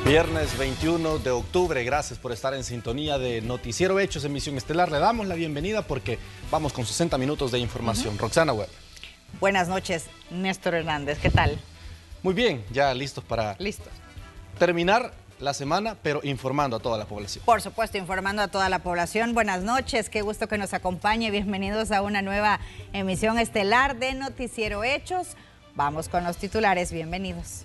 Viernes 21 de octubre, gracias por estar en sintonía de Noticiero Hechos, emisión estelar. Le damos la bienvenida porque vamos con 60 minutos de información. Roxana Weber. Buenas noches, Néstor Hernández, ¿qué tal? Muy bien, ya listos para terminar la semana, pero informando a toda la población. Por supuesto, informando a toda la población. Buenas noches, qué gusto que nos acompañe. Bienvenidos a una nueva emisión estelar de Noticiero Hechos. Vamos con los titulares, bienvenidos.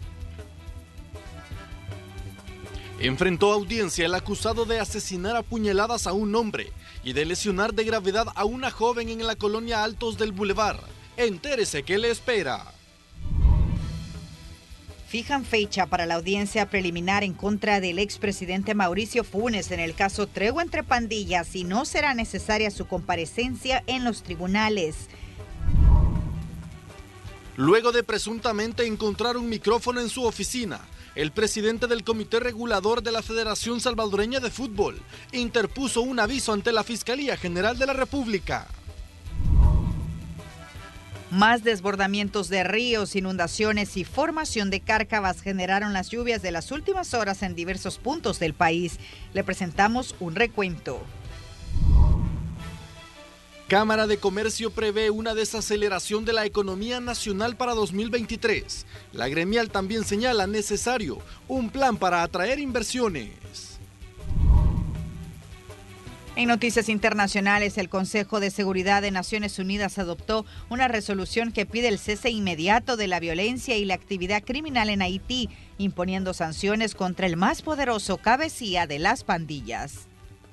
Enfrentó audiencia el acusado de asesinar a puñaladas a un hombre y de lesionar de gravedad a una joven en la colonia Altos del Boulevard. Entérese qué le espera. Fijan fecha para la audiencia preliminar en contra del expresidente Mauricio Funes en el caso Tregua entre Pandillas y no será necesaria su comparecencia en los tribunales. Luego de presuntamente encontrar un micrófono en su oficina, el presidente del Comité Regulador de la Federación Salvadoreña de Fútbol interpuso un aviso ante la Fiscalía General de la República. Más desbordamientos de ríos, inundaciones y formación de cárcavas generaron las lluvias de las últimas horas en diversos puntos del país. Le presentamos un recuento. Cámara de Comercio prevé una desaceleración de la economía nacional para 2023. La gremial también señala necesario un plan para atraer inversiones. En noticias internacionales, el Consejo de Seguridad de Naciones Unidas adoptó una resolución que pide el cese inmediato de la violencia y la actividad criminal en Haití, imponiendo sanciones contra el más poderoso cabecilla de las pandillas.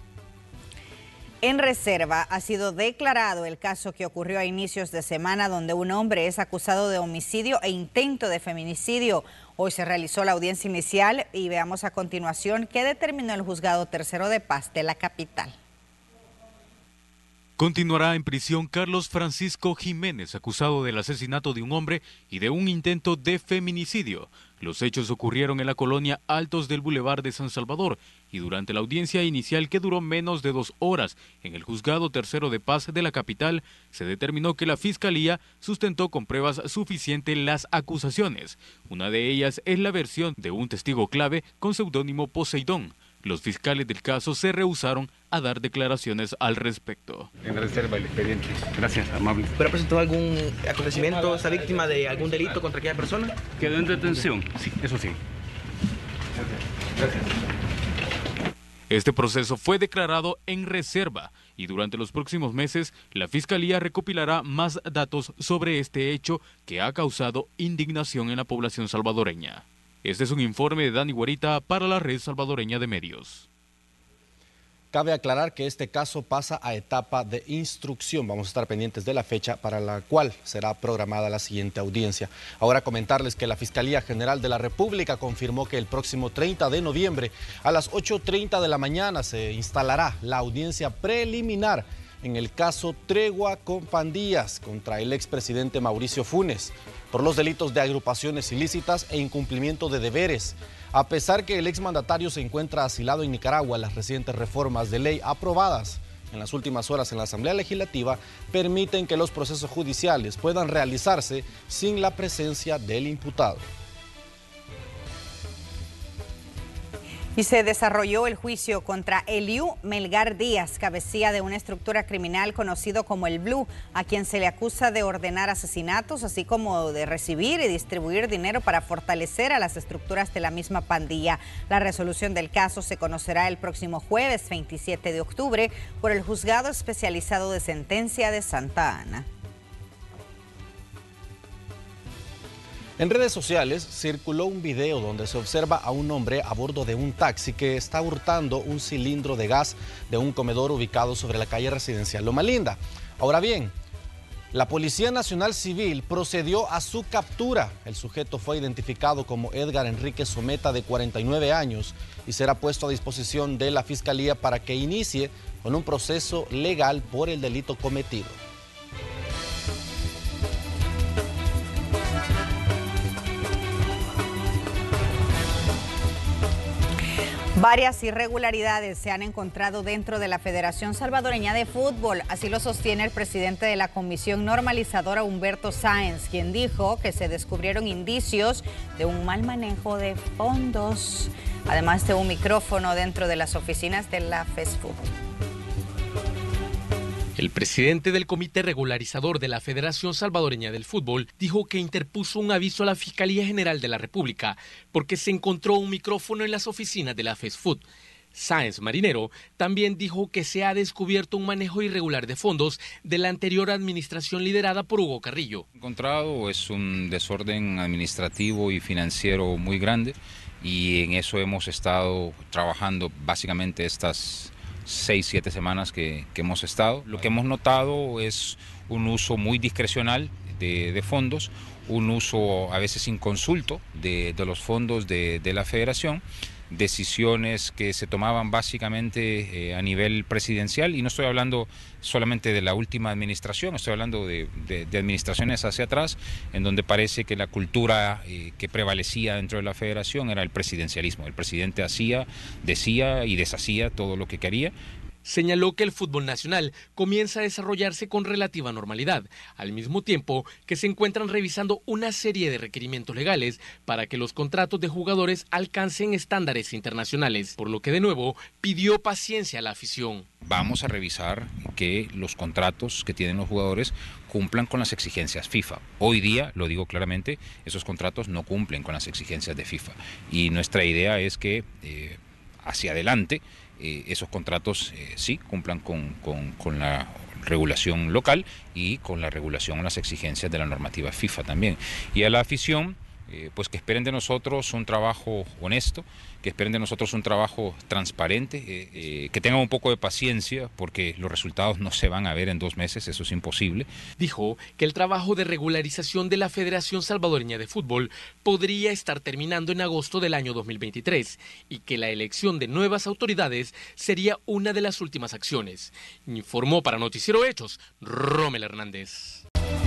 En reserva ha sido declarado el caso que ocurrió a inicios de semana donde un hombre es acusado de homicidio e intento de feminicidio. Hoy se realizó la audiencia inicial y veamos a continuación qué determinó el Juzgado Tercero de Paz de la capital. Continuará en prisión Carlos Francisco Jiménez, acusado del asesinato de un hombre y de un intento de feminicidio. Los hechos ocurrieron en la colonia Altos del Boulevard de San Salvador y durante la audiencia inicial, que duró menos de 2 horas en el Juzgado Tercero de Paz de la capital, se determinó que la Fiscalía sustentó con pruebas suficientes las acusaciones. Una de ellas es la versión de un testigo clave con seudónimo Poseidón. Los fiscales del caso se rehusaron a dar declaraciones al respecto. En reserva el expediente. Gracias, amable. ¿Pero presentó algún acontecimiento, esta víctima, de algún delito contra aquella persona? Quedó en detención, sí, eso sí. Gracias. Este proceso fue declarado en reserva y durante los próximos meses la Fiscalía recopilará más datos sobre este hecho que ha causado indignación en la población salvadoreña. Este es un informe de Dani Guarita para la Red Salvadoreña de Medios. Cabe aclarar que este caso pasa a etapa de instrucción. Vamos a estar pendientes de la fecha para la cual será programada la siguiente audiencia. Ahora comentarles que la Fiscalía General de la República confirmó que el próximo 30 de noviembre a las 8:30 de la mañana se instalará la audiencia preliminar en el caso Tregua con Pandillas contra el expresidente Mauricio Funes por los delitos de agrupaciones ilícitas e incumplimiento de deberes. A pesar que el exmandatario se encuentra asilado en Nicaragua, las recientes reformas de ley aprobadas en las últimas horas en la Asamblea Legislativa permiten que los procesos judiciales puedan realizarse sin la presencia del imputado. Y se desarrolló el juicio contra Eliú Melgar Díaz, cabecilla de una estructura criminal conocido como el Blue, a quien se le acusa de ordenar asesinatos, así como de recibir y distribuir dinero para fortalecer a las estructuras de la misma pandilla. La resolución del caso se conocerá el próximo jueves 27 de octubre por el Juzgado Especializado de Sentencia de Santa Ana. En redes sociales circuló un video donde se observa a un hombre a bordo de un taxi que está hurtando un cilindro de gas de un comedor ubicado sobre la calle residencial Loma Linda. Ahora bien, la Policía Nacional Civil procedió a su captura. El sujeto fue identificado como Edgar Enrique Someta, de 49 años, y será puesto a disposición de la Fiscalía para que inicie con un proceso legal por el delito cometido. Varias irregularidades se han encontrado dentro de la Federación Salvadoreña de Fútbol, así lo sostiene el presidente de la Comisión Normalizadora, Humberto Sáenz, quien dijo que se descubrieron indicios de un mal manejo de fondos. además de un micrófono dentro de las oficinas de la FESFUT. El presidente del Comité Regularizador de la Federación Salvadoreña del Fútbol dijo que interpuso un aviso a la Fiscalía General de la República porque se encontró un micrófono en las oficinas de la FESFUT. Sáenz Marinero también dijo que se ha descubierto un manejo irregular de fondos de la anterior administración liderada por Hugo Carrillo. Encontrado es un desorden administrativo y financiero muy grande y en eso hemos estado trabajando básicamente estas 6-7 semanas que hemos estado. Lo que hemos notado es un uso muy discrecional de fondos, un uso a veces inconsulto de los fondos de la federación, decisiones que se tomaban básicamente a nivel presidencial, y no estoy hablando solamente de la última administración, estoy hablando de administraciones hacia atrás, en donde parece que la cultura que prevalecía dentro de la federación era el presidencialismo. El presidente hacía, decía y deshacía todo lo que quería. Señaló que el fútbol nacional comienza a desarrollarse con relativa normalidad, al mismo tiempo que se encuentran revisando una serie de requerimientos legales para que los contratos de jugadores alcancen estándares internacionales, por lo que de nuevo pidió paciencia a la afición. Vamos a revisar que los contratos que tienen los jugadores cumplan con las exigencias FIFA. Hoy día, lo digo claramente, esos contratos no cumplen con las exigencias de FIFA y nuestra idea es que hacia adelante esos contratos sí cumplan con la regulación local y con la regulación, las exigencias de la normativa FIFA también. Y a la afición, pues que esperen de nosotros un trabajo honesto, que esperen de nosotros un trabajo transparente, que tengan un poco de paciencia porque los resultados no se van a ver en 2 meses, eso es imposible. Dijo que el trabajo de regularización de la Federación Salvadoreña de Fútbol podría estar terminando en agosto del año 2023 y que la elección de nuevas autoridades sería una de las últimas acciones. Informó para Noticiero Hechos, Rommel Hernández.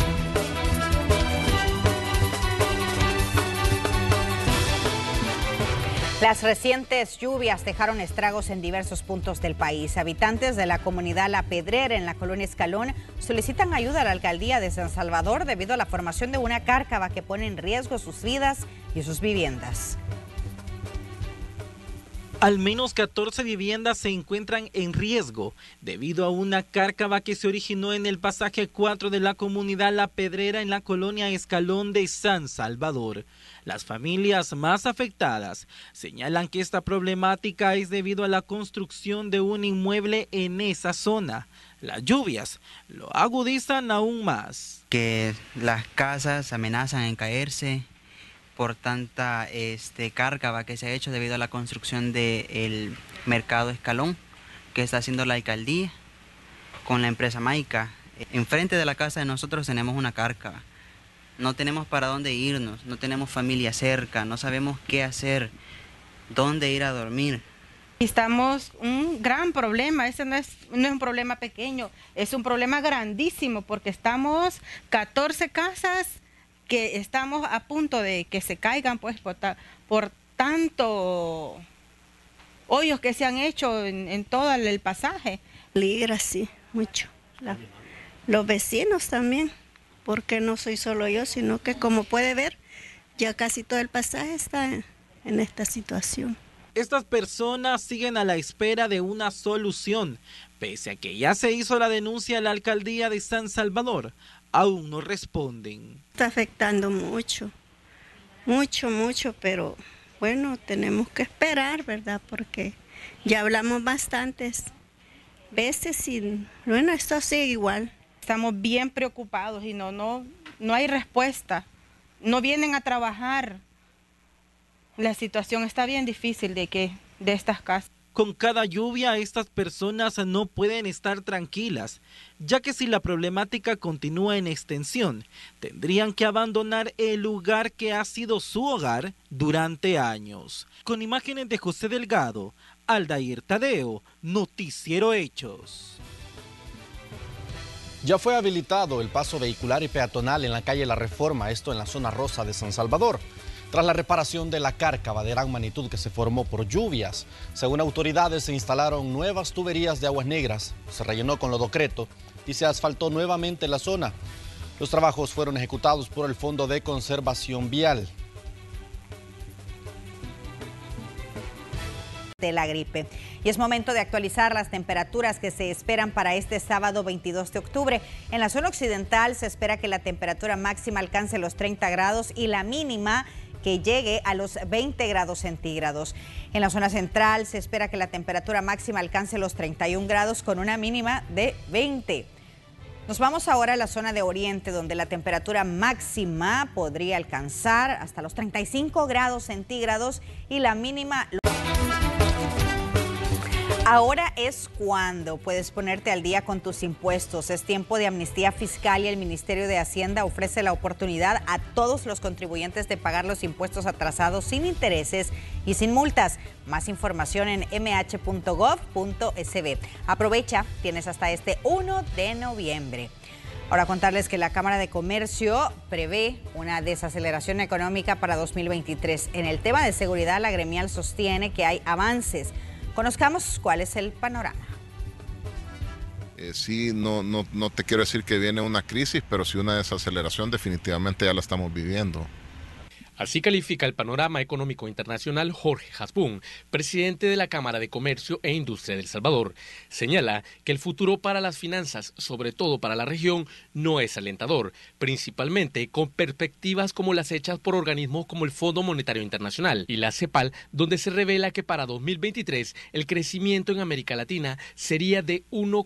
Las recientes lluvias dejaron estragos en diversos puntos del país. Habitantes de la comunidad La Pedrera en la colonia Escalón solicitan ayuda a la alcaldía de San Salvador debido a la formación de una cárcava que pone en riesgo sus vidas y sus viviendas. Al menos 14 viviendas se encuentran en riesgo debido a una cárcava que se originó en el pasaje 4 de la comunidad La Pedrera en la colonia Escalón de San Salvador. Las familias más afectadas señalan que esta problemática es debido a la construcción de un inmueble en esa zona. Las lluvias lo agudizan aún más. Que las casas amenazan en caerse por tanta cárcava que se ha hecho debido a la construcción del mercado Escalón que está haciendo la alcaldía con la empresa Maica. Enfrente de la casa de nosotros tenemos una cárcava. No tenemos para dónde irnos, no tenemos familia cerca, no sabemos qué hacer, dónde ir a dormir. Estamos un gran problema, ese no es un problema pequeño, es un problema grandísimo porque estamos 14 casas que estamos a punto de que se caigan pues por tanto hoyos que se han hecho en todo el pasaje. Ligra, sí, mucho. Los vecinos también, porque no soy solo yo, sino que como puede ver, ya casi todo el pasaje está en esta situación. Estas personas siguen a la espera de una solución, pese a que ya se hizo la denuncia a la alcaldía de San Salvador. Aún no responden. Está afectando mucho, mucho, pero bueno, tenemos que esperar, ¿verdad? Porque ya hablamos bastantes veces y bueno, esto sigue igual. Estamos bien preocupados y no hay respuesta. No vienen a trabajar. La situación está bien difícil de estas casas. Con cada lluvia, estas personas no pueden estar tranquilas, ya que si la problemática continúa en extensión, tendrían que abandonar el lugar que ha sido su hogar durante años. Con imágenes de José Delgado, Aldair Tadeo, Noticiero Hechos. Ya fue habilitado el paso vehicular y peatonal en la calle La Reforma, esto en la zona rosa de San Salvador, tras la reparación de la cárcava de gran magnitud que se formó por lluvias. Según autoridades, se instalaron nuevas tuberías de aguas negras, se rellenó con lodocreto y se asfaltó nuevamente la zona. Los trabajos fueron ejecutados por el Fondo de Conservación Vial. de la gripe. Y es momento de actualizar las temperaturas que se esperan para este sábado 22 de octubre. En la zona occidental se espera que la temperatura máxima alcance los 30 grados y la mínima que llegue a los 20 grados centígrados. En la zona central se espera que la temperatura máxima alcance los 31 grados con una mínima de 20. Nos vamos ahora a la zona de Oriente, donde la temperatura máxima podría alcanzar hasta los 35 grados centígrados y la mínima... Ahora es cuando puedes ponerte al día con tus impuestos. Es tiempo de amnistía fiscal y el Ministerio de Hacienda ofrece la oportunidad a todos los contribuyentes de pagar los impuestos atrasados sin intereses y sin multas. Más información en mh.gov.sb. Aprovecha, tienes hasta este 1 de noviembre. Ahora contarles que la Cámara de Comercio prevé una desaceleración económica para 2023. En el tema de seguridad, la gremial sostiene que hay avances. Conozcamos cuál es el panorama. Sí, no te quiero decir que viene una crisis, pero sí una desaceleración definitivamente ya la estamos viviendo. Así califica el panorama económico internacional Jorge Hasbún, presidente de la Cámara de Comercio e Industria de El Salvador. Señala que el futuro para las finanzas, sobre todo para la región, no es alentador, principalmente con perspectivas como las hechas por organismos como el Fondo Monetario Internacional y la CEPAL, donde se revela que para 2023 el crecimiento en América Latina sería de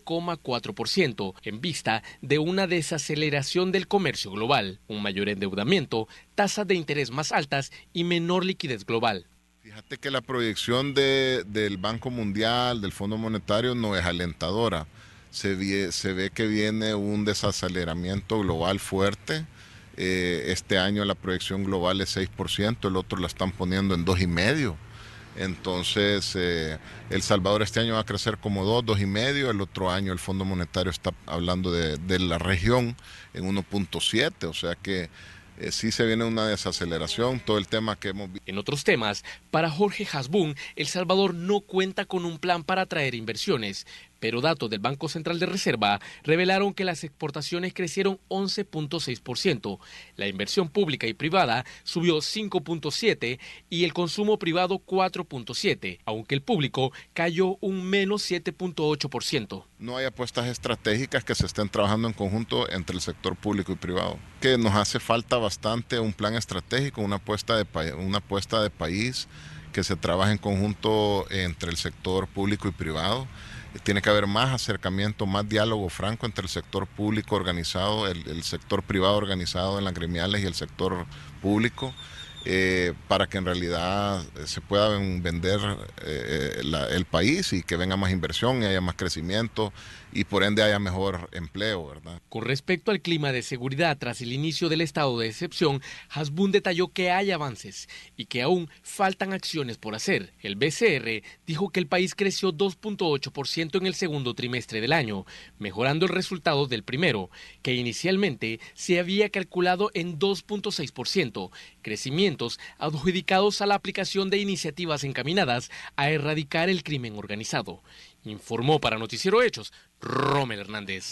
1,4%, en vista de una desaceleración del comercio global, un mayor endeudamiento, tasas de interés más altas y menor liquidez global. Fíjate que la proyección del Banco Mundial, del Fondo Monetario, no es alentadora. Se ve que viene un desaceleramiento global fuerte. Este año la proyección global es 6%, el otro la están poniendo en 2,5%. Entonces, El Salvador este año va a crecer como 2,5%. El otro año el Fondo Monetario está hablando de la región en 1,7%. O sea que sí se viene una desaceleración, todo el tema que hemos visto. En otros temas, para Jorge Hasbún, El Salvador no cuenta con un plan para atraer inversiones, pero datos del Banco Central de Reserva revelaron que las exportaciones crecieron 11,6%, la inversión pública y privada subió 5,7% y el consumo privado 4,7%, aunque el público cayó un menos 7,8%. No hay apuestas estratégicas que se estén trabajando en conjunto entre el sector público y privado, que nos hace falta bastante un plan estratégico, una apuesta de país que se trabaje en conjunto entre el sector público y privado. Tiene que haber más acercamiento, más diálogo franco entre el sector público organizado, el sector privado organizado en las gremiales y el sector público, para que en realidad se pueda vender el país y que venga más inversión y haya más crecimiento y por ende haya mejor empleo, ¿verdad? Con respecto al clima de seguridad tras el inicio del estado de excepción, Hasbún detalló que hay avances y que aún faltan acciones por hacer. El BCR dijo que el país creció 2,8% en el segundo trimestre del año, mejorando el resultado del primero, que inicialmente se había calculado en 2,6%, crecimientos adjudicados a la aplicación de iniciativas encaminadas a erradicar el crimen organizado. Informó para Noticiero Hechos, Rommel Hernández.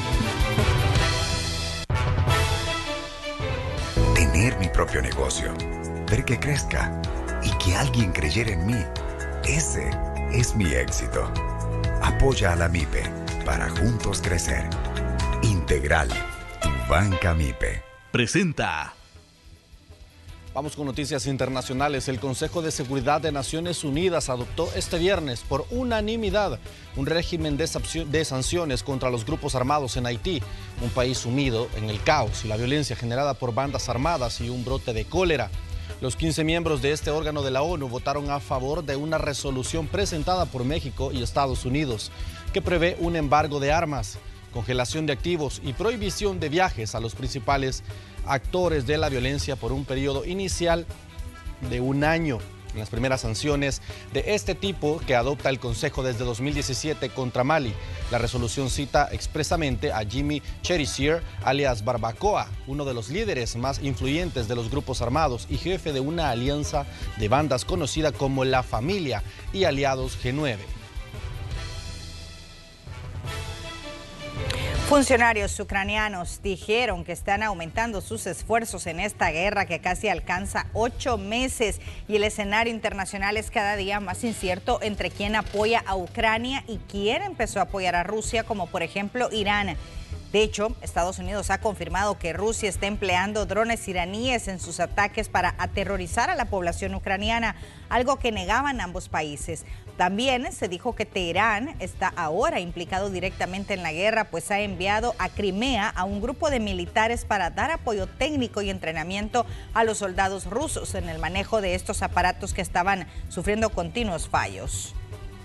Tener mi propio negocio, ver que crezca y que alguien creyera en mí, ese es mi éxito. Apoya a la MIPE para juntos crecer. Integral, tu banca MIPE. Presenta. Vamos con noticias internacionales. El Consejo de Seguridad de Naciones Unidas adoptó este viernes por unanimidad un régimen de sanciones contra los grupos armados en Haití, un país sumido en el caos y la violencia generada por bandas armadas y un brote de cólera. Los 15 miembros de este órgano de la ONU votaron a favor de una resolución presentada por México y Estados Unidos que prevé un embargo de armas, congelación de activos y prohibición de viajes a los principales actores de la violencia por un periodo inicial de un año. En las primeras sanciones de este tipo que adopta el Consejo desde 2017 contra Mali, la resolución cita expresamente a Jimmy Cherisier, alias Barbacoa, uno de los líderes más influyentes de los grupos armados y jefe de una alianza de bandas conocida como La Familia y aliados G9. Funcionarios ucranianos dijeron que están aumentando sus esfuerzos en esta guerra que casi alcanza 8 meses y el escenario internacional es cada día más incierto entre quién apoya a Ucrania y quién empezó a apoyar a Rusia, como por ejemplo Irán. De hecho, Estados Unidos ha confirmado que Rusia está empleando drones iraníes en sus ataques para aterrorizar a la población ucraniana, algo que negaban ambos países. También se dijo que Teherán está ahora implicado directamente en la guerra, pues ha enviado a Crimea a un grupo de militares para dar apoyo técnico y entrenamiento a los soldados rusos en el manejo de estos aparatos que estaban sufriendo continuos fallos.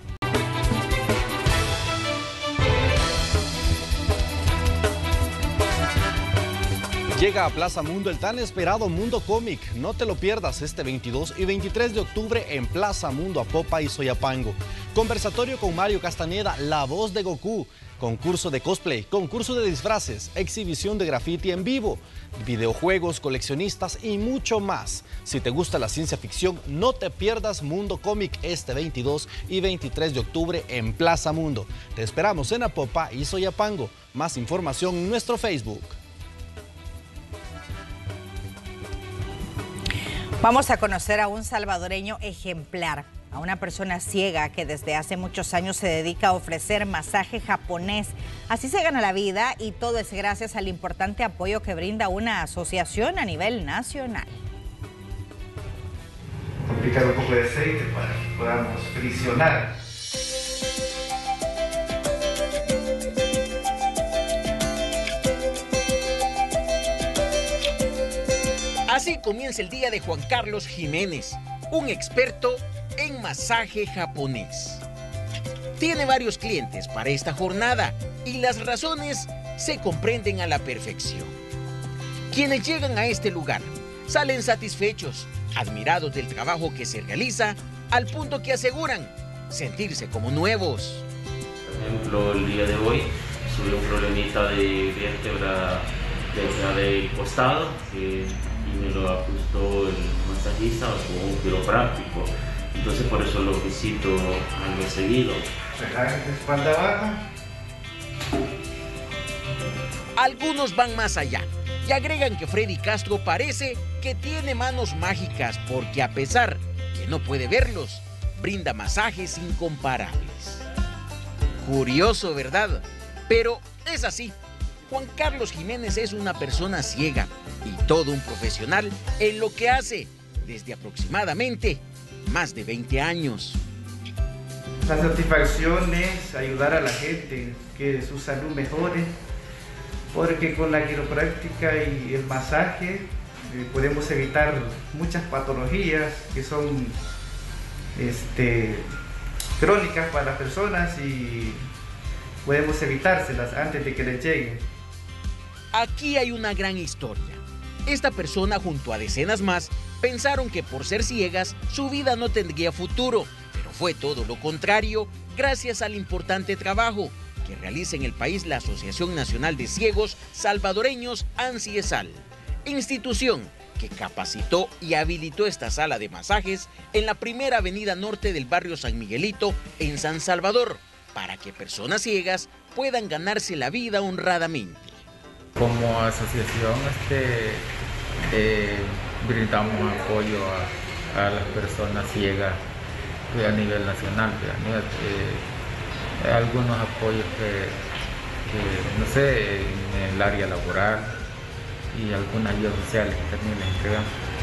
Llega a Plaza Mundo el tan esperado Mundo Cómic. No te lo pierdas este 22 y 23 de octubre en Plaza Mundo Apopa y Soyapango. Conversatorio con Mario Castañeda, la voz de Goku. Concurso de cosplay, concurso de disfraces, exhibición de graffiti en vivo, videojuegos, coleccionistas y mucho más. Si te gusta la ciencia ficción, no te pierdas Mundo Cómic este 22 y 23 de octubre en Plaza Mundo. Te esperamos en Apopa y Soyapango. Más información en nuestro Facebook. Vamos a conocer a un salvadoreño ejemplar, a una persona ciega que desde hace muchos años se dedica a ofrecer masaje japonés. Así se gana la vida y todo es gracias al importante apoyo que brinda una asociación a nivel nacional. Aplicar un poco de aceite para que podamos frisionar. Así comienza el día de Juan Carlos Jiménez, un experto en masaje japonés. Tiene varios clientes para esta jornada y las razones se comprenden a la perfección. Quienes llegan a este lugar salen satisfechos, admirados del trabajo que se realiza, al punto que aseguran sentirse como nuevos. Por ejemplo, el día de hoy tuve un problemita de vértebra del costado y me lo ajustó el masajista o un quiropráctico. Entonces por eso lo visito algo seguido. Relaje la espalda baja. Algunos van más allá y agregan que Freddy Castro parece que tiene manos mágicas porque a pesar que no puede verlos, brinda masajes incomparables. Curioso, ¿verdad? Pero es así. Juan Carlos Jiménez es una persona ciega y todo un profesional en lo que hace desde aproximadamente más de 20 años. La satisfacción es ayudar a la gente, que su salud mejore, porque con la quiropráctica y el masaje podemos evitar muchas patologías que son crónicas para las personas y podemos evitárselas antes de que les lleguen. Aquí hay una gran historia. Esta persona junto a decenas más pensaron que por ser ciegas su vida no tendría futuro, pero fue todo lo contrario gracias al importante trabajo que realiza en el país la Asociación Nacional de Ciegos Salvadoreños ANCIESAL, institución que capacitó y habilitó esta sala de masajes en la primera avenida norte del barrio San Miguelito en San Salvador, para que personas ciegas puedan ganarse la vida honradamente. Como asociación brindamos apoyo a las personas ciegas a nivel nacional, algunos apoyos que, no sé, en el área laboral y algunas ayudas sociales que también les entregamos.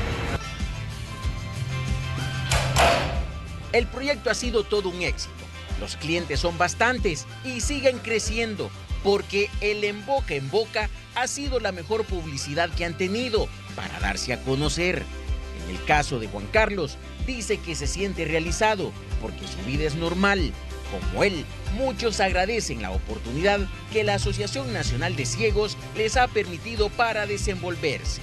El proyecto ha sido todo un éxito. Los clientes son bastantes y siguen creciendo porque el en boca ha sido la mejor publicidad que han tenido para darse a conocer. En el caso de Juan Carlos, dice que se siente realizado porque su vida es normal. Como él, muchos agradecen la oportunidad que la Asociación Nacional de Ciegos les ha permitido para desenvolverse.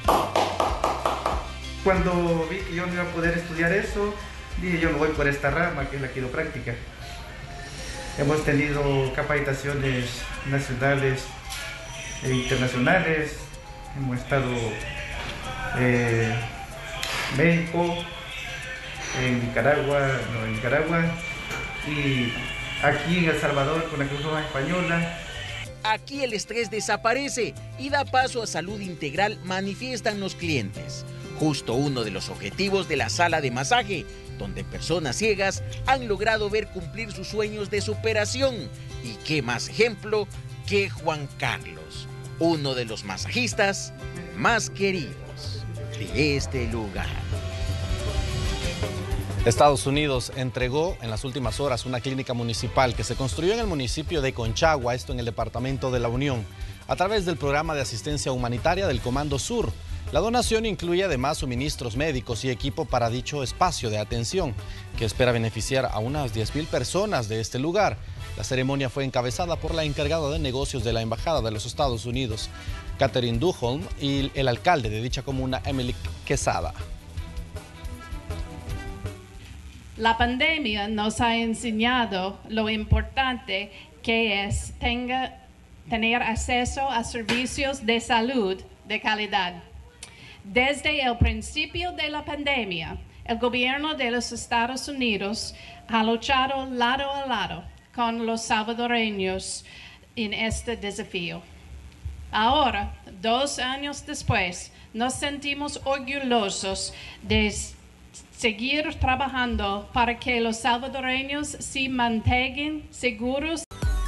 Cuando vi que yo no iba a poder estudiar eso, dije yo me voy por esta rama que es la quiropráctica. Hemos tenido capacitaciones nacionales e internacionales. Hemos estado en México, en Nicaragua y aquí en El Salvador con la Cruz Roja Española. Aquí el estrés desaparece y da paso a salud integral, manifiestan los clientes. Justo uno de los objetivos de la sala de masaje, donde personas ciegas han logrado ver cumplir sus sueños de superación. Y qué más ejemplo que Juan Carlos, uno de los masajistas más queridos de este lugar. Estados Unidos entregó en las últimas horas una clínica municipal que se construyó en el municipio de Conchagua, esto en el departamento de La Unión, a través del programa de asistencia humanitaria del Comando Sur. La donación incluye además suministros médicos y equipo para dicho espacio de atención, que espera beneficiar a unas 10.000 personas de este lugar. La ceremonia fue encabezada por la encargada de negocios de la Embajada de los Estados Unidos, Catherine Duholm, y el alcalde de dicha comuna, Emily Quesada. La pandemia nos ha enseñado lo importante que es tener acceso a servicios de salud de calidad. Desde el principio de la pandemia, el gobierno de los Estados Unidos ha luchado lado a lado con los salvadoreños en este desafío. Ahora, 2 años después, nos sentimos orgullosos de seguir trabajando para que los salvadoreños se mantengan seguros.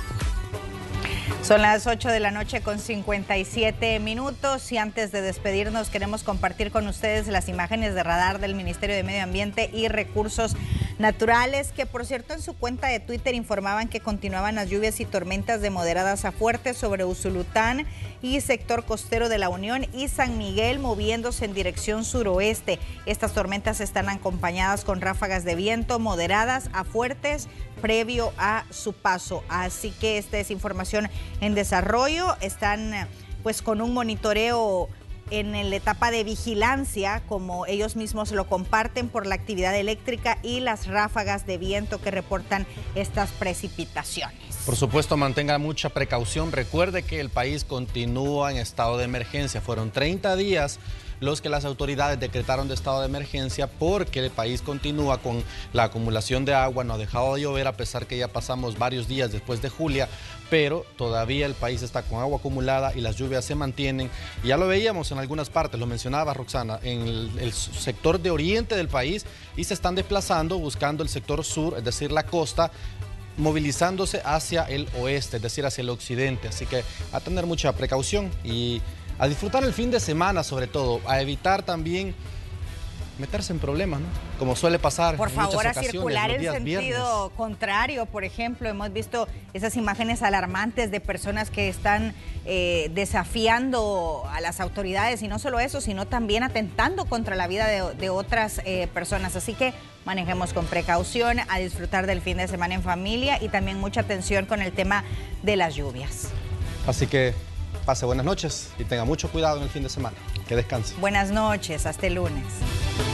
Son las 8 de la noche con 57 minutos y antes de despedirnos queremos compartir con ustedes las imágenes de radar del Ministerio de Medio Ambiente y Recursos Naturales, que por cierto en su cuenta de Twitter informaban que continuaban las lluvias y tormentas de moderadas a fuertes sobre Usulután y sector costero de La Unión y San Miguel, moviéndose en dirección suroeste. Estas tormentas están acompañadas con ráfagas de viento moderadas a fuertes previo a su paso. Así que esta es información en desarrollo. Están pues con un monitoreo en la etapa de vigilancia, como ellos mismos lo comparten, por la actividad eléctrica y las ráfagas de viento que reportan estas precipitaciones. Por supuesto, mantenga mucha precaución. Recuerde que el país continúa en estado de emergencia. Fueron 30 días los que las autoridades decretaron de estado de emergencia porque el país continúa con la acumulación de agua. No ha dejado de llover a pesar que ya pasamos varios días después de Julia, pero todavía el país está con agua acumulada y las lluvias se mantienen. Y ya lo veíamos en algunas partes, lo mencionaba Roxana, en el sector de oriente del país, y se están desplazando buscando el sector sur, es decir, la costa, movilizándose hacia el oeste, es decir, hacia el occidente. Así que a tener mucha precaución y a disfrutar el fin de semana, sobre todo, a evitar también meterse en problemas, ¿no? Como suele pasar. Por favor, a circular en sentido contrario. Por ejemplo, hemos visto esas imágenes alarmantes de personas que están desafiando a las autoridades, y no solo eso, sino también atentando contra la vida de otras personas. Así que manejemos con precaución, a disfrutar del fin de semana en familia y también mucha atención con el tema de las lluvias. Así que pase buenas noches y tenga mucho cuidado en el fin de semana. Que descanse. Buenas noches, hasta el lunes.